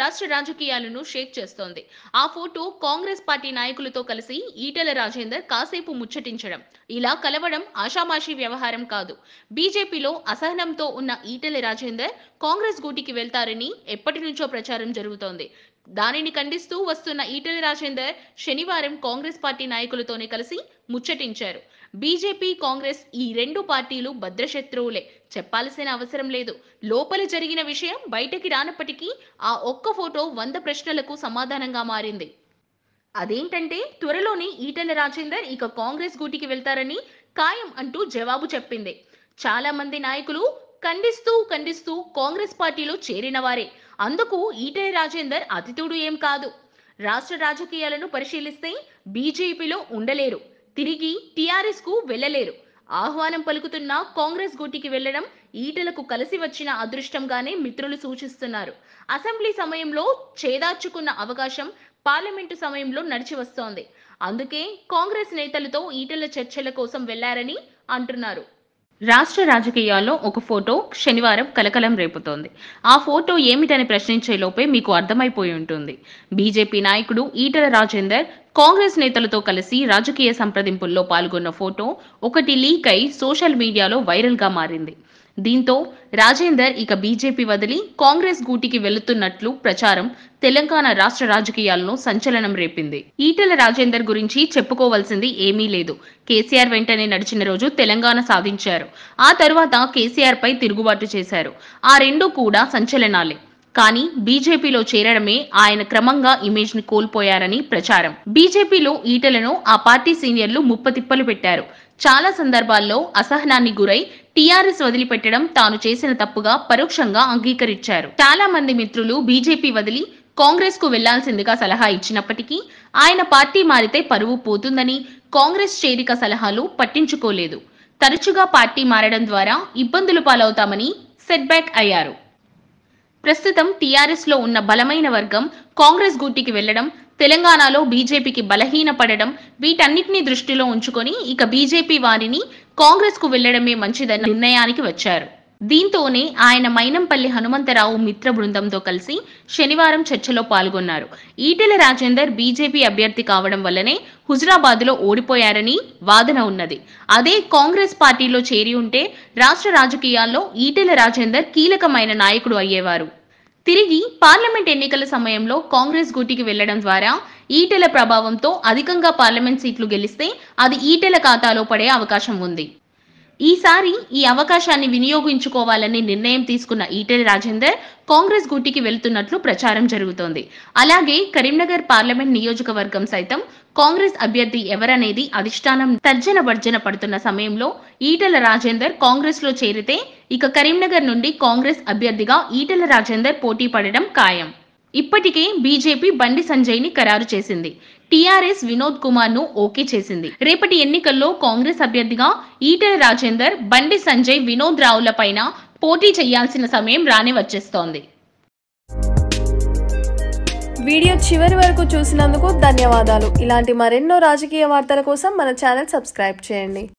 రాష్ట్ర రాజకీయాలను షేక్ చేస్తోంది. ఆ ఫోటో కాంగ్రెస్ పార్టీ నాయకులతో కలిసి ఈటెల రాజేందర్ కాసేపు ముచ్చటించడం. ఇలా కలవడం ఆషామాషీ వ్యవహారం కాదు. బీజేపీలో అసహనంతో ఉన్న ఈటెల రాజేందర్ కాంగ్రెస్ గూటికి వెళ్తారని ఎప్పటి నుంచో ప్రచారం జరుగుతోంది. దానిని ఖండిస్తూ వస్తున్న ఈటెల రాజేందర్ శనివారం కాంగ్రెస్ పార్టీ నాయకులతోనే కలిసి ముచ్చటించారు. బీజేపీ, కాంగ్రెస్ ఈ రెండు పార్టీలు భద్రశత్రువులే, చెప్పాల్సిన అవసరం లేదు. లోపల జరిగిన విషయం బయటకి రానప్పటికీ ఆ ఒక్క ఫోటో 100 ప్రశ్నలకు సమాధానంగా మారింది. అదేంటంటే త్వరలోనే ఈటెల రాజేందర్ ఇక కాంగ్రెస్ గూటికి వెళ్తారని ఖాయం అంటూ జవాబు చెప్పింది. చాలా మంది నాయకులు ఖండిస్తూ కాంగ్రెస్ పార్టీలో చేరిన వారే. అందుకు ఈటెల రాజేందర్ అతిథుడు ఏం కాదు. రాష్ట్ర రాజకీయాలను పరిశీలిస్తే బీజేపీలో ఉండలేరు, తిరిగి టీఆర్ఎస్ కు వెళ్లలేరు. ఆహ్వానం పలుకుతున్న కాంగ్రెస్ గూటికి వెళ్లడం ఈటెలకు కలిసి వచ్చిన అదృష్టంగానే మిత్రులు సూచిస్తున్నారు. అసెంబ్లీ సమయంలో చేదార్చుకున్న అవకాశం పార్లమెంటు సమయంలో నడిచి వస్తోంది. అందుకే కాంగ్రెస్ నేతలతో ఈటెల చర్చల కోసం వెళ్లారని అంటున్నారు. రాష్ట్ర రాజకీయాల్లో ఒక ఫోటో శనివారం కలకలం రేపుతోంది. ఆ ఫోటో ఏమిటని ప్రశ్నించే లోపే మీకు అర్థమైపోయి ఉంటుంది. బీజేపీ నాయకుడు ఈటెల రాజేందర్ కాంగ్రెస్ నేతలతో కలిసి రాజకీయ సంప్రదింపుల్లో పాల్గొన్న ఫోటో ఒకటి లీక్ అయి సోషల్ మీడియాలో వైరల్ గా మారింది. దీంతో రాజేందర్ ఇక బీజేపీ వదిలి కాంగ్రెస్ గూటికి వెళుతున్నట్లు ప్రచారం తెలంగాణ రాష్ట్ర రాజకీయాల్లో సంచలనం రేపింది. ఈటెల రాజేందర్ గురించి చెప్పుకోవాల్సింది ఏమీ లేదు. కేసీఆర్ వెంటనే నడిచిన రోజు తెలంగాణ సాధించారు. ఆ తర్వాత కేసీఆర్ పై తిరుగుబాటు చేశారు. ఆ రెండు కూడా సంచలనాలే. కానీ బీజేపీలో చేరడమే ఆయన క్రమంగా ఇమేజ్ ని కోల్పోయారని ప్రచారం. బీజేపీలో ఈటెలను ఆ పార్టీ సీనియర్లు ముప్పతిప్పలు పెట్టారు. చాలా సందర్భాల్లో అసహనాన్ని గురై టీఆర్ఎస్ వదిలిపెట్టడం తాను చేసిన తప్పుగా పరోక్షంగా అంగీకరించారు. చాలా మంది మిత్రులు బీజేపీ వదిలి కాంగ్రెస్ కు వెళ్లాల్సిందిగా సలహా ఇచ్చినప్పటికీ ఆయన పార్టీ మారితే పరువు పోతుందని కాంగ్రెస్ చేరిక సలహాలు పట్టించుకోలేదు. తరచుగా పార్టీ మారడం ద్వారా ఇబ్బందులు పాలవుతామని సెట్ బ్యాక్ అయ్యారు. ప్రస్తుతం టీఆర్ఎస్ లో ఉన్న బలమైన వర్గం కాంగ్రెస్ గూటికి వెళ్లడం, తెలంగాణలో బీజేపీకి బలహీనపడడం, వీటన్నిటిని దృష్టిలో ఉంచుకొని ఇక బీజేపీ వారిని కాంగ్రెస్ కు వెళ్లడమే మంచిదన్న నిర్ణయానికి వచ్చారు. దీంతోనే ఆయన మైనంపల్లి హనుమంతరావు మిత్ర బృందంతో కలిసి శనివారం చర్చలో పాల్గొన్నారు. ఈటెల రాజేందర్ బీజేపీ అభ్యర్థి కావడం వల్లనే హుజురాబాద్లో ఓడిపోయారని వాదన ఉన్నది. అదే కాంగ్రెస్ పార్టీలో చేరి ఉంటే రాష్ట్ర రాజకీయాల్లో ఈటెల రాజేందర్ కీలకమైన నాయకుడు అయ్యేవారు. తిరిగి పార్లమెంట్ ఎన్నికల సమయంలో కాంగ్రెస్ గూటికి వెళ్లడం ద్వారా ఈటెల ప్రభావంతో అధికంగా పార్లమెంట్ సీట్లు గెలిస్తే అది ఈటెల ఖాతాలో పడే అవకాశం ఉంది. ఈసారి ఈ అవకాశాన్ని వినియోగించుకోవాలని నిర్ణయం తీసుకున్న ఈటెల రాజేందర్ కాంగ్రెస్ గూటికి వెళ్తున్నట్లు ప్రచారం జరుగుతోంది. అలాగే కరీంనగర్ పార్లమెంట్ నియోజకవర్గం సైతం కాంగ్రెస్ అభ్యర్థి ఎవరనేది అధిష్టానం తర్జన భర్జన పడుతున్న సమయంలో ఈటెల రాజేందర్ కాంగ్రెస్ లో చేరితే ఇక కరీంనగర్ నుండి కాంగ్రెస్ అభ్యర్థిగా ఈటెల రాజేందర్ పోటీ పడడం ఖాయం. ఇప్పటికే బీజేపీ బండి సంజయ్ ని ఖరారు చేసింది. టీఆర్ఎస్ వినోద్ కుమార్ ను ఓకే చేసింది. రేపటి ఎన్నికల్లో కాంగ్రెస్ అభ్యర్థిగా ఈటెల రాజేందర్, బండి సంజయ్, వినోద్ రావుల పైన పోటీ చేయాల్సిన సమయం రాని వచ్చేస్తోంది. వీడియో చివరి వరకు చూసినందుకు ధన్యవాదాలు. ఇలాంటి మరెన్నో రాజకీయ వార్తల కోసం మన ఛానల్ సబ్స్క్రైబ్ చేయండి.